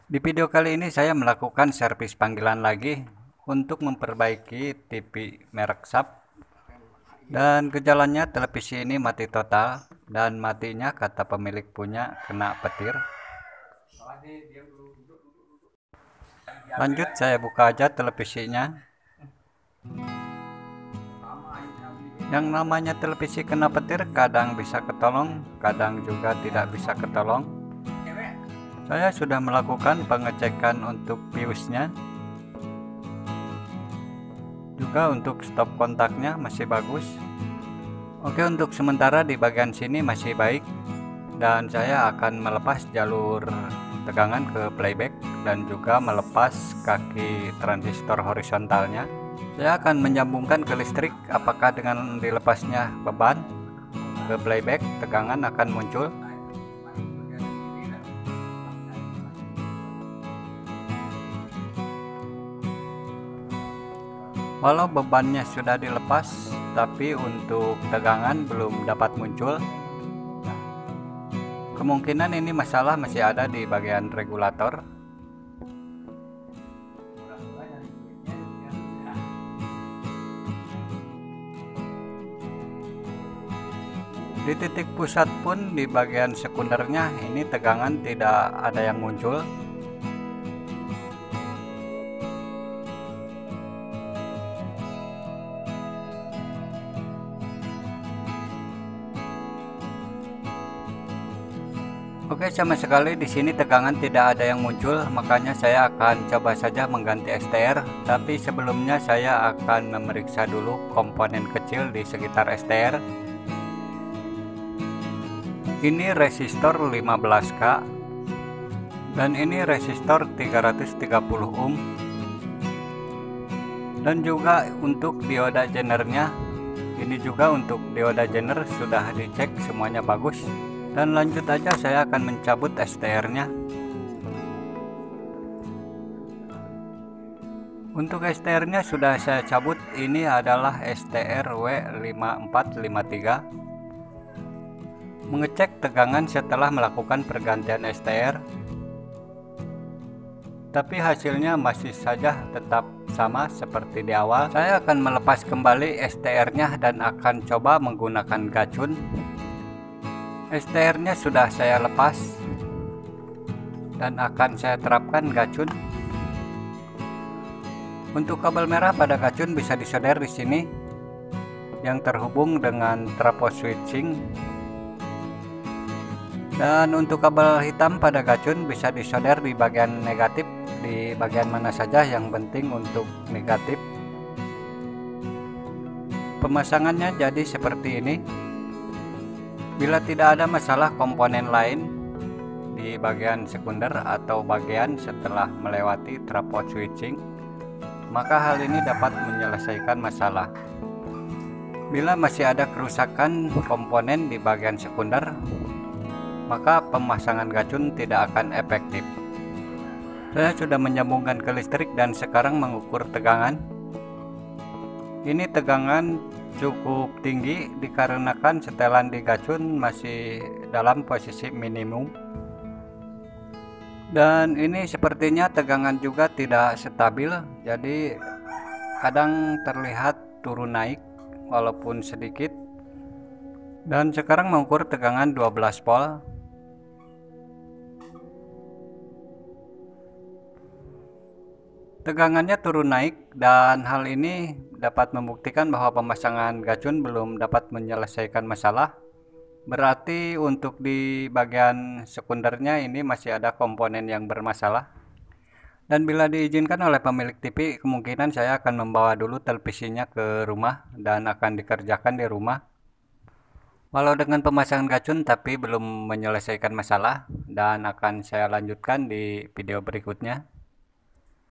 Di video kali ini saya melakukan servis panggilan lagi untuk memperbaiki TV merek Sharp, dan gejalanya televisi ini mati total, dan matinya kata pemilik punya kena petir. Lanjut, saya buka aja televisinya. Yang namanya televisi kena petir kadang bisa ketolong, kadang juga tidak bisa ketolong. Saya sudah melakukan pengecekan untuk fuse-nya, juga untuk stop kontaknya masih bagus. Oke, untuk sementara di bagian sini masih baik, dan saya akan melepas jalur tegangan ke playback dan juga melepas kaki transistor horizontalnya. Saya akan menyambungkan ke listrik. Apakah dengan dilepasnya beban ke playback tegangan akan muncul? Walau bebannya sudah dilepas, tapi untuk tegangan belum dapat muncul. Kemungkinan ini masalah masih ada di bagian regulator. Di titik pusat pun di bagian sekundernya ini tegangan tidak ada yang muncul. Oke, sama sekali di sini tegangan tidak ada yang muncul, makanya saya akan coba saja mengganti STR. Tapi sebelumnya saya akan memeriksa dulu komponen kecil di sekitar STR. Ini resistor 15K dan ini resistor 330 ohm. Dan juga untuk dioda jenernya, ini juga untuk dioda jener sudah dicek semuanya bagus. Dan lanjut aja, saya akan mencabut STR-nya. Untuk STR-nya sudah saya cabut. Ini adalah STR W5453. Mengecek tegangan setelah melakukan pergantian STR. Tapi hasilnya masih saja tetap sama seperti di awal. Saya akan melepas kembali STR-nya dan akan coba menggunakan gacun. STR-nya sudah saya lepas dan akan saya terapkan gacun. Untuk kabel merah pada gacun bisa disolder di sini yang terhubung dengan trafo switching. Dan untuk kabel hitam pada gacun bisa disolder di bagian negatif, di bagian mana saja, yang penting untuk negatif. Pemasangannya jadi seperti ini. Bila tidak ada masalah komponen lain di bagian sekunder atau bagian setelah melewati trafo switching, maka hal ini dapat menyelesaikan masalah. Bila masih ada kerusakan komponen di bagian sekunder, maka pemasangan gacun tidak akan efektif. Saya sudah menyambungkan ke listrik dan sekarang mengukur tegangan. Ini tegangan cukup tinggi dikarenakan setelan di gacun masih dalam posisi minimum. Dan ini sepertinya tegangan juga tidak stabil, jadi kadang terlihat turun naik walaupun sedikit. Dan sekarang mengukur tegangan 12 volt. Tegangannya turun naik, dan hal ini dapat membuktikan bahwa pemasangan gacun belum dapat menyelesaikan masalah. Berarti untuk di bagian sekundernya ini masih ada komponen yang bermasalah. Dan bila diizinkan oleh pemilik TV, kemungkinan saya akan membawa dulu televisinya ke rumah dan akan dikerjakan di rumah. Walau dengan pemasangan gacun tapi belum menyelesaikan masalah, dan akan saya lanjutkan di video berikutnya.